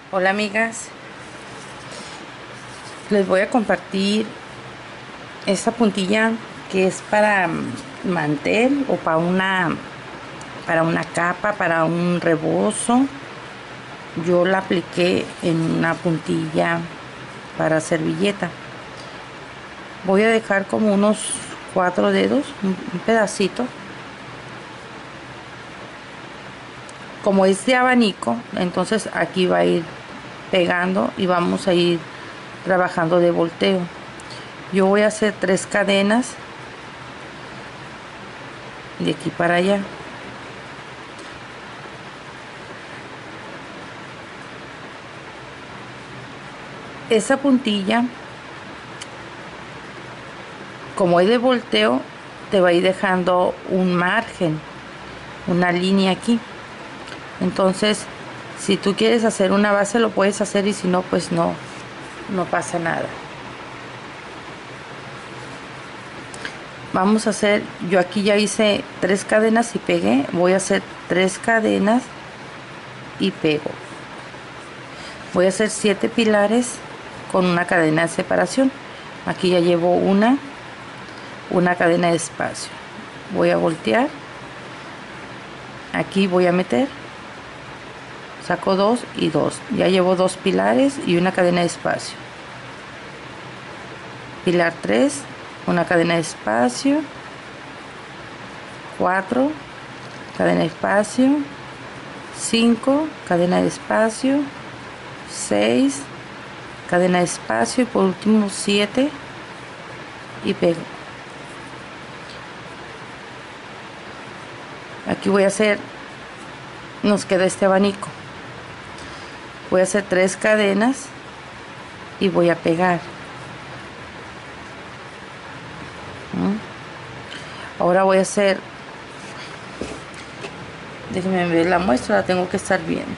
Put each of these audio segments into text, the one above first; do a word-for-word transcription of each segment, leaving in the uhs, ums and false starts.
Hola amigas, les voy a compartir esta puntilla que es para mantel o para una para una capa, para un rebozo. Yo la apliqué en una puntilla para servilleta. Voy a dejar como unos cuatro dedos, un, un pedacito. Como es de abanico, entonces aquí va a ir pegando y vamos a ir trabajando de volteo. Yo voy a hacer tres cadenas de aquí para allá. Esa puntilla, como es de volteo, te va a ir dejando un margen, una línea aquí. Entonces, si tú quieres hacer una base, lo puedes hacer, y si no, pues no, no pasa nada. Vamos a hacer, yo aquí ya hice tres cadenas y pegué. Voy a hacer tres cadenas y pego. Voy a hacer siete pilares con una cadena de separación. Aquí ya llevo una, una cadena de espacio. Voy a voltear. Aquí voy a meter. Saco dos y dos. Ya llevo dos pilares y una cadena de espacio. Pilar tres, una cadena de espacio. cuatro, cadena de espacio. cinco, cadena de espacio. seis, cadena de espacio, y por último siete, y pego. Aquí voy a hacer, nos queda este abanico. Voy a hacer tres cadenas y voy a pegar. Ahora voy a hacer, déjenme ver la muestra, la tengo que estar viendo.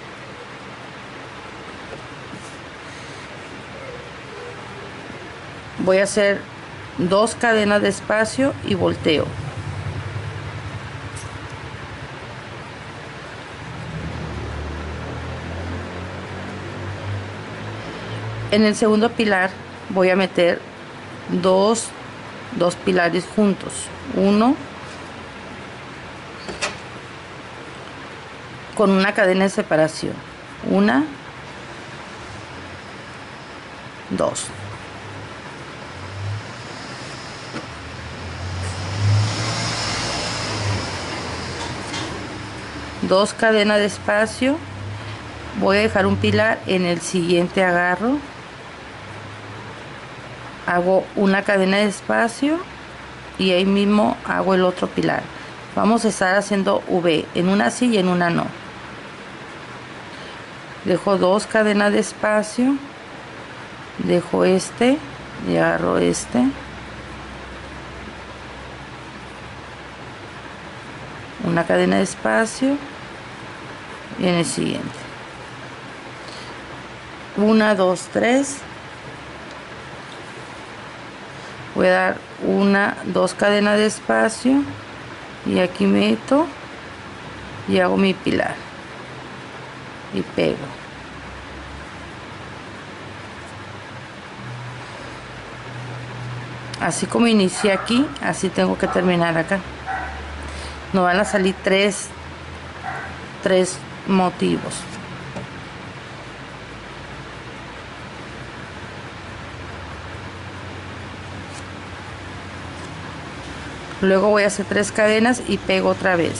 Voy a hacer dos cadenas de espacio y volteo. En el segundo pilar voy a meter dos, dos pilares juntos. Uno con una cadena de separación. Una, dos. Dos cadenas de espacio. Voy a dejar un pilar en el siguiente agarro. Hago una cadena de espacio y ahí mismo hago el otro pilar. Vamos a estar haciendo V en una sí y en una no. Dejo dos cadenas de espacio, dejo este y agarro este, una cadena de espacio y en el siguiente una, dos, tres. Voy a dar una, dos cadenas de espacio y aquí meto y hago mi pilar y pego. Así como inicié aquí, así tengo que terminar acá. No van a salir tres, tres motivos. Luego voy a hacer tres cadenas y pego otra vez.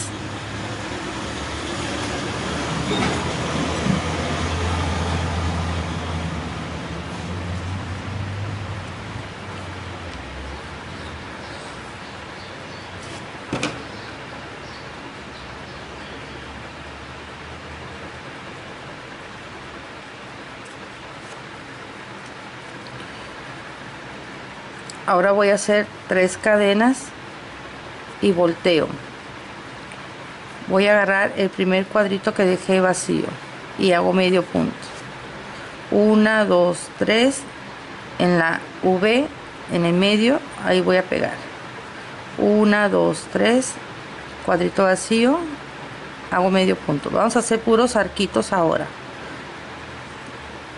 Ahora voy a hacer tres cadenas y volteo. Voy a agarrar el primer cuadrito que dejé vacío y hago medio punto. Una, dos, tres. En la V, en el medio, ahí voy a pegar. Una, dos, tres. Cuadrito vacío, hago medio punto. Vamos a hacer puros arquitos ahora.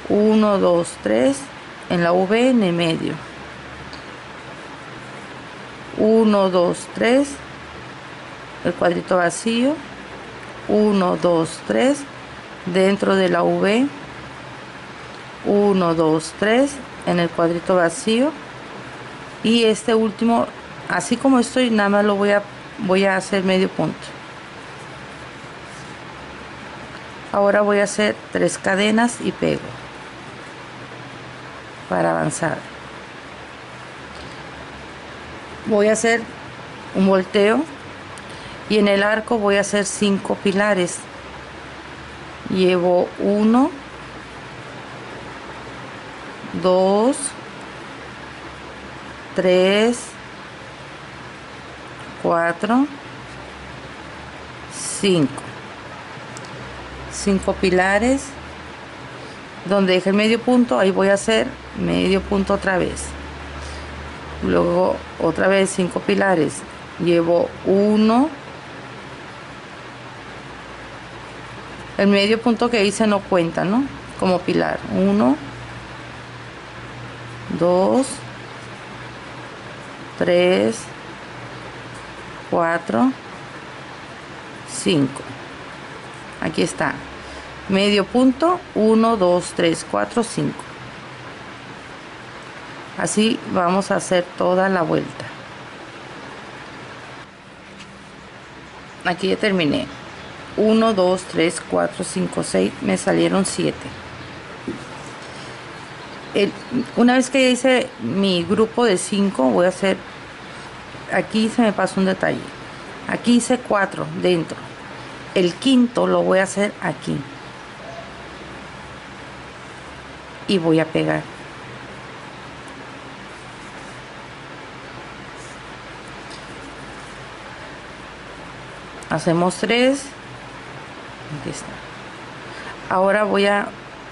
uno, dos, tres, en la V en el medio, uno, dos, tres, el cuadrito vacío, uno, dos, tres, dentro de la V, uno, dos, tres, en el cuadrito vacío, y este último, así como estoy, nada más lo voy a voy a hacer medio punto. Ahora voy a hacer tres cadenas y pego para avanzar. Voy a hacer un volteo y en el arco voy a hacer cinco pilares. Llevo uno, dos, tres, cuatro, cinco. cinco pilares. Donde dejé el medio punto, ahí voy a hacer medio punto otra vez. Luego otra vez cinco pilares. Llevo uno. El medio punto que hice no cuenta, ¿no? Como pilar. uno, dos, tres, cuatro, cinco. Aquí está. Medio punto, uno, dos, tres, cuatro, cinco. Así vamos a hacer toda la vuelta. Aquí ya terminé. uno, dos, tres, cuatro, cinco, seis. Me salieron siete. El, una vez que hice mi grupo de cinco, voy a hacer... Aquí se me pasó un detalle. Aquí hice cuatro dentro. El quinto lo voy a hacer aquí. Y voy a pegar. Hacemos tres. Aquí está. Ahora voy a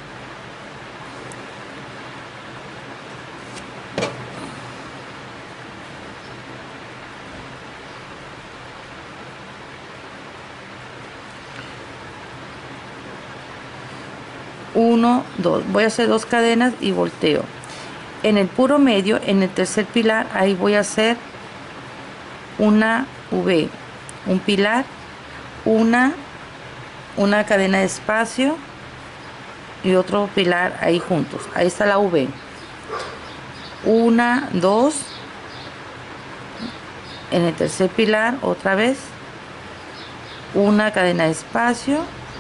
uno, dos, voy a hacer dos cadenas y volteo. En el puro medio, en el tercer pilar, ahí voy a hacer una V, un pilar, una una cadena de espacio y otro pilar ahí juntos. Ahí está la V. Una, dos, en el tercer pilar otra vez una cadena de espacio,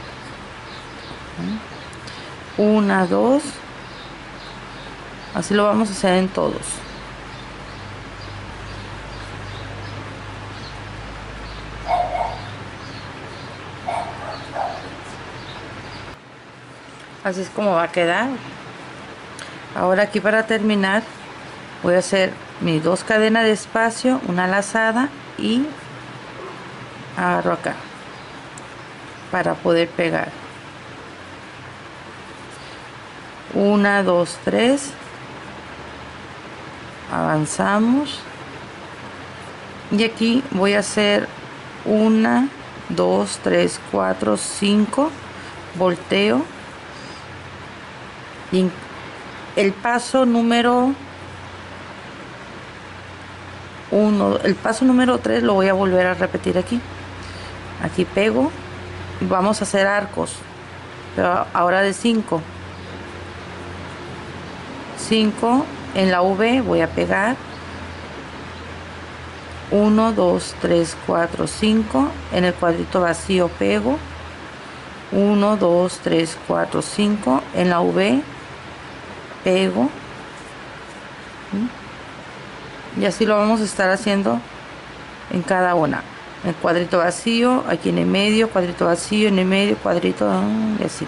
una, dos, así lo vamos a hacer en todos. Así es como va a quedar. Ahora aquí para terminar voy a hacer mis dos cadenas de espacio, una lazada y agarro acá para poder pegar. Una, dos, tres. Avanzamos. Y aquí voy a hacer una, dos, tres, cuatro, cinco. Volteo. Y el paso número uno, el paso número tres lo voy a volver a repetir aquí. Aquí pego. Vamos a hacer arcos, pero ahora de cinco. cinco en la V voy a pegar. uno, dos, tres, cuatro, cinco. En el cuadrito vacío pego. uno, dos, tres, cuatro, cinco. En la V pego. Y así lo vamos a estar haciendo en cada una. El cuadrito vacío, aquí en el medio, cuadrito vacío, en el medio, cuadrito, y así.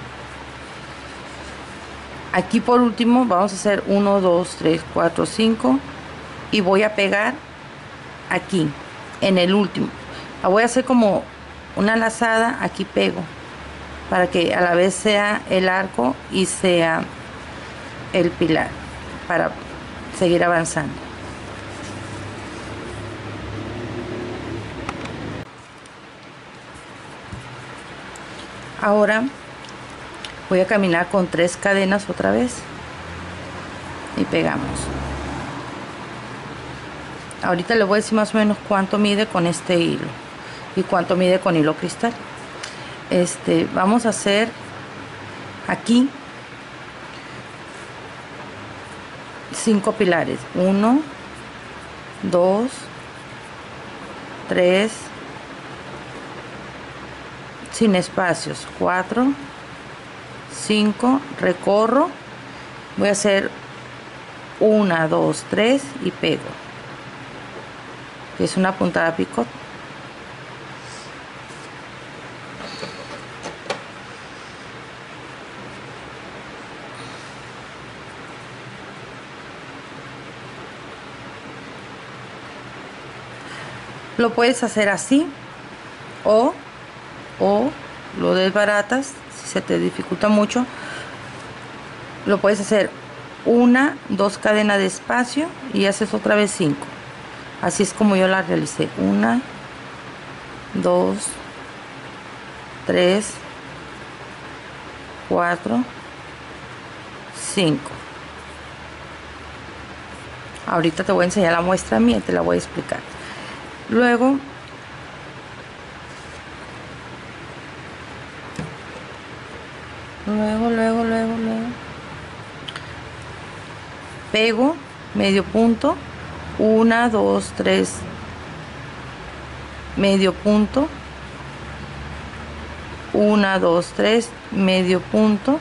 Aquí por último vamos a hacer uno, dos, tres, cuatro, cinco. Y voy a pegar aquí, en el último. La voy a hacer como una lazada, aquí pego. Para que a la vez sea el arco y sea el pilar. Para seguir avanzando. Ahora Voy a caminar con tres cadenas otra vez y pegamos. Ahorita les voy a decir más o menos cuánto mide con este hilo y cuánto mide con hilo cristal. Este, vamos a hacer aquí cinco pilares: uno, dos, tres, sin espacios, cuatro, cinco, recorro, voy a hacer una, dos, tres y pego, que es una puntada picot. Lo puedes hacer así o, o lo desbaratas. Si se te dificulta mucho, lo puedes hacer una, dos cadenas de espacio y haces otra vez cinco. Así es como yo la realicé: una, dos, tres, cuatro, cinco. Ahorita te voy a enseñar la muestra mía y te la voy a explicar. Luego luego luego luego luego pego medio punto, una, dos, tres, medio punto, una, dos, tres, medio punto,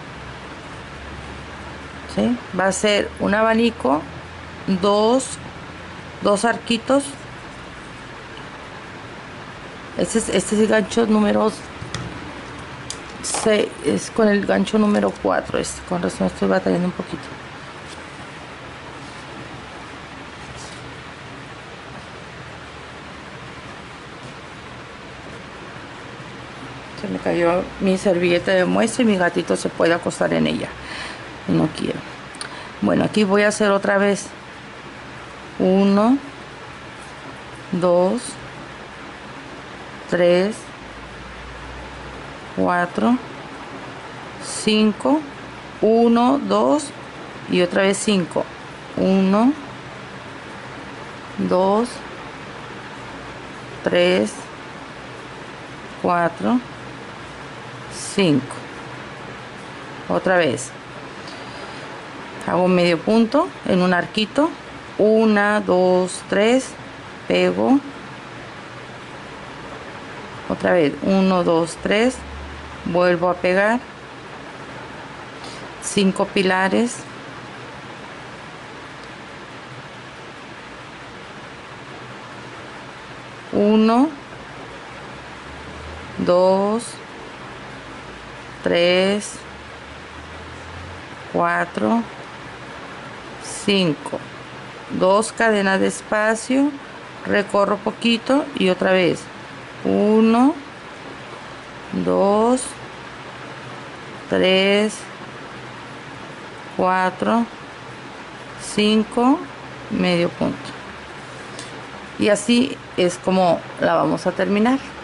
¿sí? Va a ser un abanico, dos dos arquitos. Este es, este es el gancho número seis, es con el gancho número cuatro. Este, con razón estoy batallando un poquito. Se me cayó mi servilleta de muestra y mi gatito se puede acostar en ella y no quiero. Bueno, aquí voy a hacer otra vez uno, dos, tres, cuatro, cinco, uno, dos y otra vez cinco, uno, dos, tres, cuatro, cinco. Otra vez hago medio punto en un arquito, una, dos, tres, pego, otra vez uno, dos, tres, vuelvo a pegar, cinco pilares, uno, dos, tres, cuatro, cinco, dos cadenas de espacio, recorro poquito y otra vez uno, dos, tres, cuatro, cinco, medio punto. Y así es como la vamos a terminar.